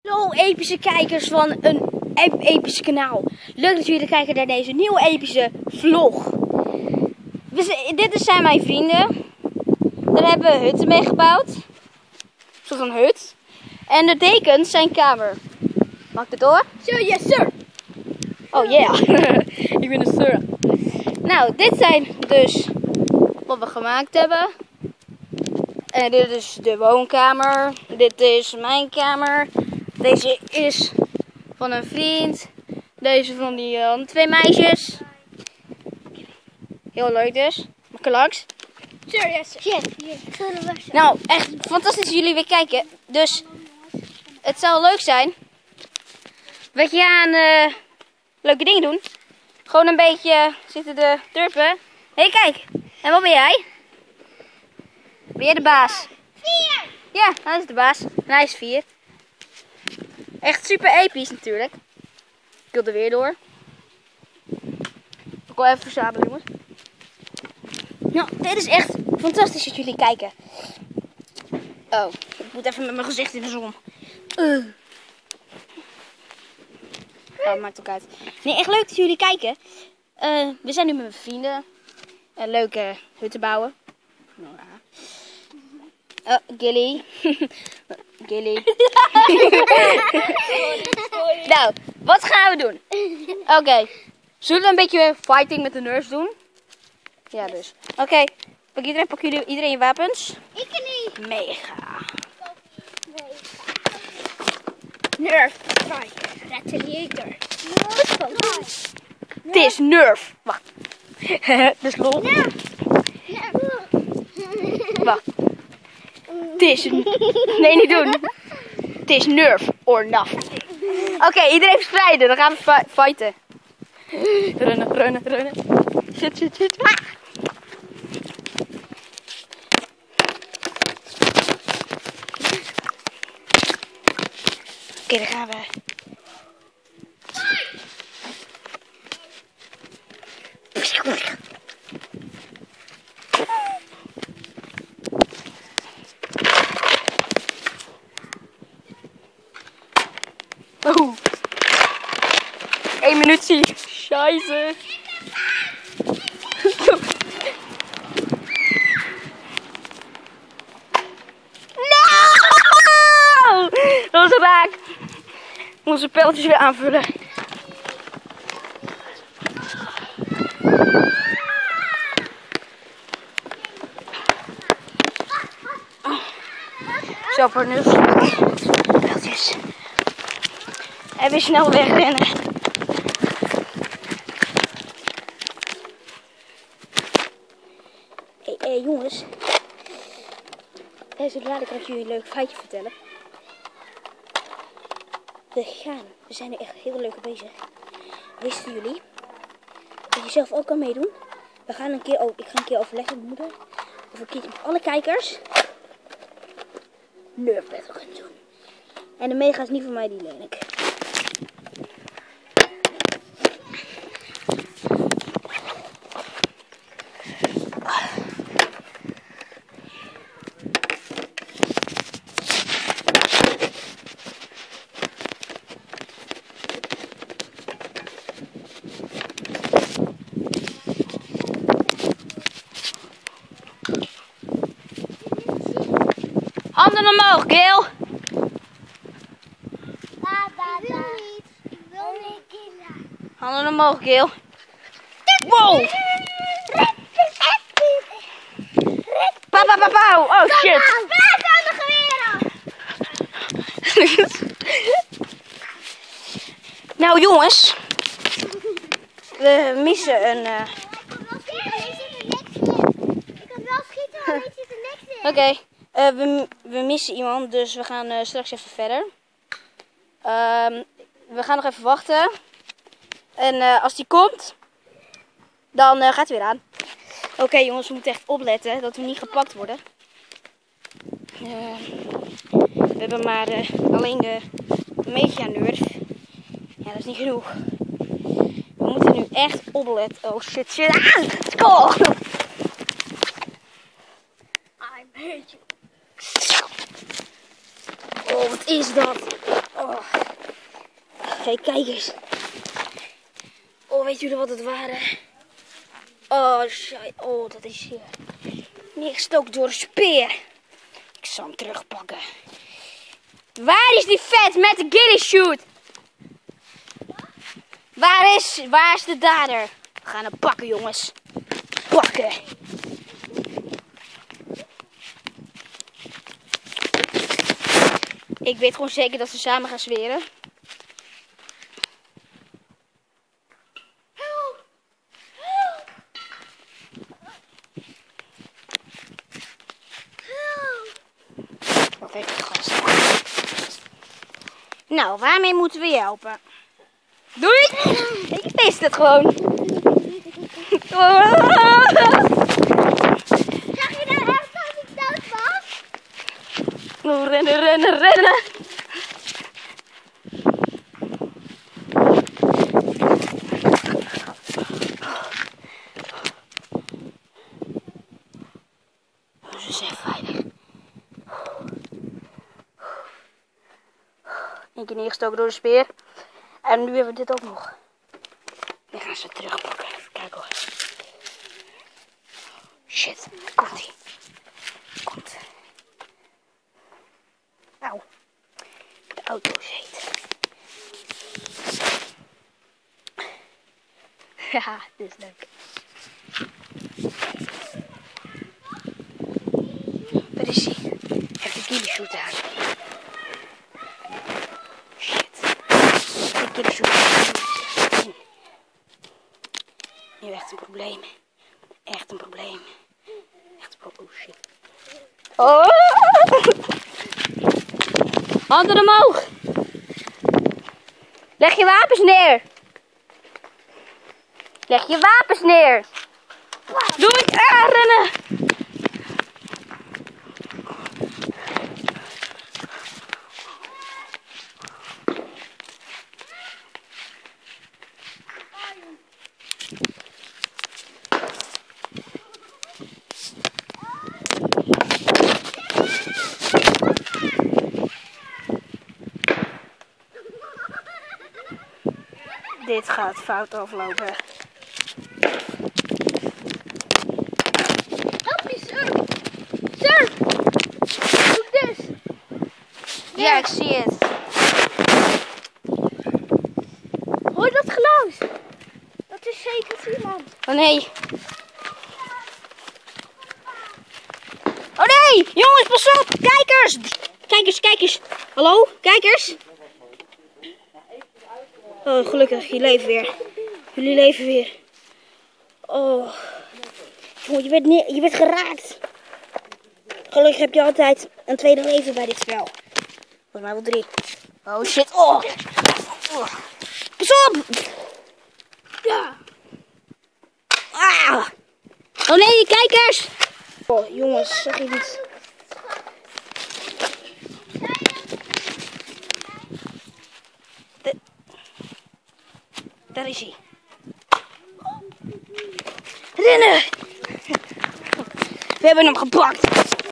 Hallo epische kijkers van een episch kanaal. Leuk dat jullie kijken naar deze nieuwe epische vlog. Dit zijn mijn vrienden. Daar hebben we hutten mee gebouwd. Een soort van hut. En de dekens zijn kamer. Mag ik het door? Sir, yes sir. Oh yeah. Ik ben een sir. Nou, dit zijn dus wat we gemaakt hebben. En dit is de woonkamer. Dit is mijn kamer. Deze is van een vriend. Deze van die twee meisjes. Heel leuk dus. Mag ik er langs? Sir, yes sir. Nou, echt fantastisch dat jullie weer kijken. Dus het zou leuk zijn dat je aan leuke dingen doen. Gewoon een beetje zitten de turpen. Hé, kijk. En wat ben jij? Ben jij de baas? 4. Ja, hij is de baas. En hij is 4. Echt super episch natuurlijk. Ik wil er weer door. Ik wil even verzamelen, jongens. Nou, dit is echt fantastisch dat jullie kijken. Oh, ik moet even met mijn gezicht in de zon. Oh, maakt ook uit. Nee, echt leuk dat jullie kijken. We zijn nu met mijn vrienden een leuke hutten bouwen. Oh, Gilly. Gilly. Nou, wat gaan we doen? Oké. Zullen we een beetje fighting met de nerds doen? Ja, dus. Oké. Pak iedereen je wapens. Ik niet. Mega. Nerf, strike, retaliator. Het is Nerf. Wacht. Dat is lol. Wacht. Het is... Nee, niet doen. Het is Nerf or nothing. Oké, iedereen verspreiden. Dan gaan we fighten. Rennen. Shit. Ah! Oké, dan gaan we. Oh. 1 minuutje. Scheisse. No! Dat was raak. Onze pijltjes weer aanvullen. Zo voor nu. Pijltjes. En weer snel wegrennen. Hey, jongens. Zo dadelijk ga ik jullie een leuk feitje vertellen. We zijn er echt heel leuk bezig. Wisten jullie dat je zelf ook kan meedoen? Ik ga een keer overleggen met mijn moeder. Of een keertje met alle kijkers. Nerf battle gaan doen. En de mega is niet van mij, die leen ik. Handen omhoog, Gil. Ik wil niet kinderen. Handen omhoog, Gil. Wow. Pauw. Oh shit. Waar zijn de geweren? Nou jongens. We missen een... Ik kan wel schieten, maar niet zitten niks in. Oké. We missen iemand, dus we gaan straks even verder. We gaan nog even wachten. En als die komt, dan gaat het weer aan. Oké, jongens, we moeten echt opletten dat we niet gepakt worden. We hebben maar alleen de Mega-nerf. Ja, dat is niet genoeg. We moeten nu echt opletten. Oh shit. Ah! Oh! I hate you. Oh, wat is dat? Oh. Kijk eens. Oh, weet jullie wat het waren? Oh, shit. Oh, dat is hier. Neergestoken door een speer. Ik zal hem terugpakken. Waar is die vet met de giddy shoot? Waar is de dader? We gaan hem pakken, jongens. Pakken. Ik weet gewoon zeker dat ze samen gaan zweren. Wat heeft die gast? Nou, waarmee moeten we je helpen? Doei! Ik wist het gewoon. Zag je nou echt dat ik dood was? Oh, rennen, rennen, rennen. Ze zijn veilig. Eén keer neergestoken door de speer. En nu hebben we dit ook nog. Dan gaan ze terugpakken. Even kijken hoor. Shit, komt ie. Komt. Auw. De auto is heet. Haha, dit is leuk. Waar is hij? Hij heeft de giddy shoot aan. Shit. De giddy shoot aan. Nu echt een probleem. Echt een probleem. Echt een probleem. Oh shit. Oh! Handen omhoog. Leg je wapens neer. Leg je wapens neer. Doei! Ah, rennen! Dit gaat fout aflopen. Help me, sir. Sir. Doe dus. Ja, ik zie het. Hoor je dat geluid? Dat is zeker iemand. Oh nee. Oh nee! Jongens, pas op! Kijkers! Kijkers, kijkers! Hallo? Kijkers? Oh, gelukkig. Jullie leven weer. Jullie leven weer. Oh. Jongen, je werd geraakt. Gelukkig heb je altijd een tweede leven bij dit spel. Volgens mij wel 3. Oh shit. Oh. Oh. Pas op! Ja. Ah. Oh nee, kijkers! Oh, jongens, zeg je iets. Daar is hij. Rennen! We hebben hem gepakt.